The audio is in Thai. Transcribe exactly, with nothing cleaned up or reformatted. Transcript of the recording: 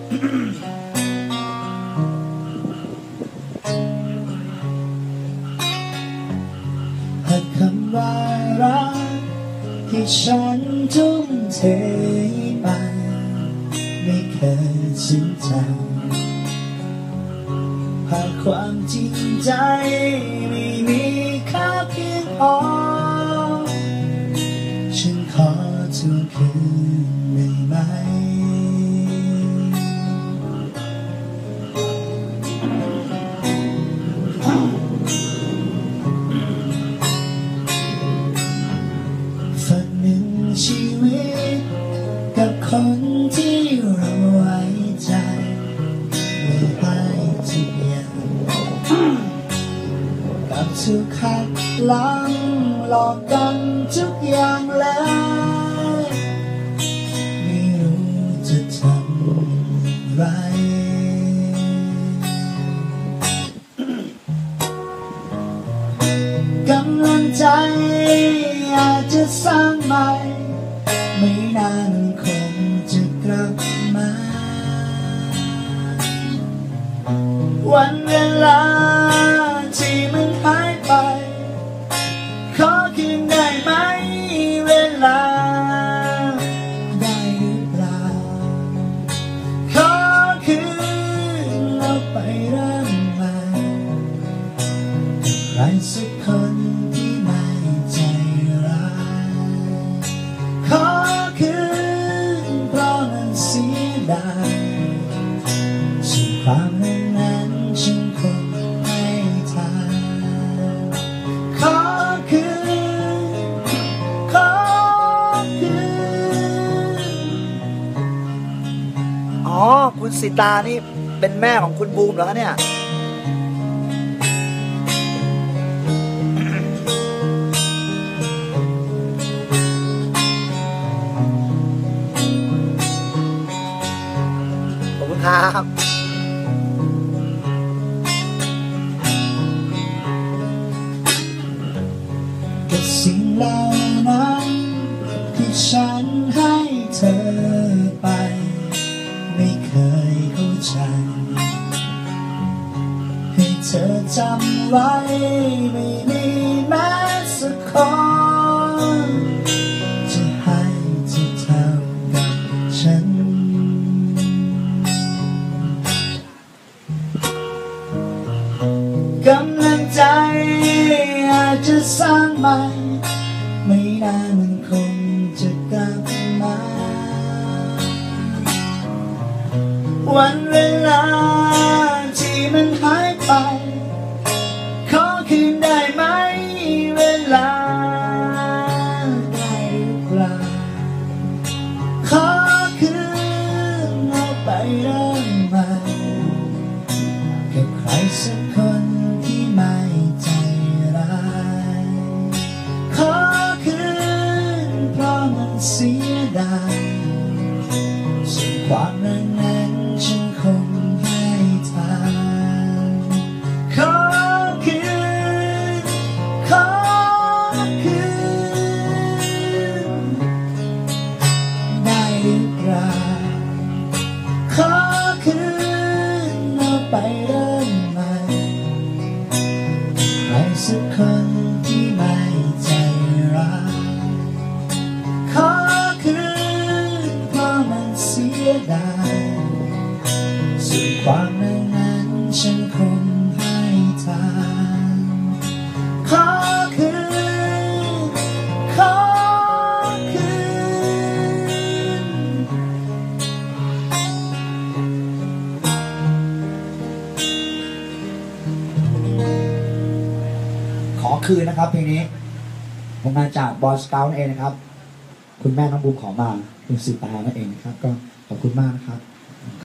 หากคำว่ารักที่ฉันทุ่มเทไปไม่เคยสิ้นใจหากความจริงใจไม่มีค่าเพียงพอฉันขอทวงคืนได้ไหมฝันหนึ่งชีวิตกับคนที่เราไว้ใจไม่ให้ทุกอย่างกับทุกขัดหลังหลอกกันทุกอย่างแล้วไม่รู้จะทำไรกำลังใจอาจจะสร้างใหม่ไม่นานคงจะกลับมาวันเวลาที่มันหายไปขอคืนได้ไหมเวลาได้หรือเปล่าขอคืนเราไปเริ่มใหม่ใครสักคนที่ไม่ใจร้ายขอคืนเพราะมันเสียดายส่วนความนั้นฉันคงไม่ทำขอคืนขอคืนอ๋อคุณสิตานี่เป็นแม่ของคุณบูมเหรอคะเนี่ยขอบคุณครับกับสิ่งเหล่านั้นที่ฉันให้เธอไปไม่เคยเข้าใจให้เธอจำไว้ไม่มีแม้สักคนจะให้จะเท่ากับฉันกำลังใจอาจจะสร้างใหม่ไม่นานมันคงจะกลับมาวันเวลาที่มันหายไปขอคืนได้ไหมเวลาได้หรือเปล่าขอคืนเอาไปเริ่มใหม่กับใครสักคนที่ไม่ใจร้ายขอคืนเพราะมันเสียดายส่วนความนั้นนั้นฉันคงให้ทางขอคืนขอคืนได้หรือเปล่าขอคืนเอาไปเริ่มใหม่ใครสักคนที่ไม่ใจร้ายขอคืนเพราะมันเสียดายส่วนความนั้นนั้นฉันคงให้ทางขอคืนขอคืนขอคืนนะครับเพลงนี้ผมมาจากบอสเกาต์นั่นเองนะครับคุณแม่น้องบูมขอมาคุณสิตานั่นเองนะครับก็ขอบคุณมากนะครับ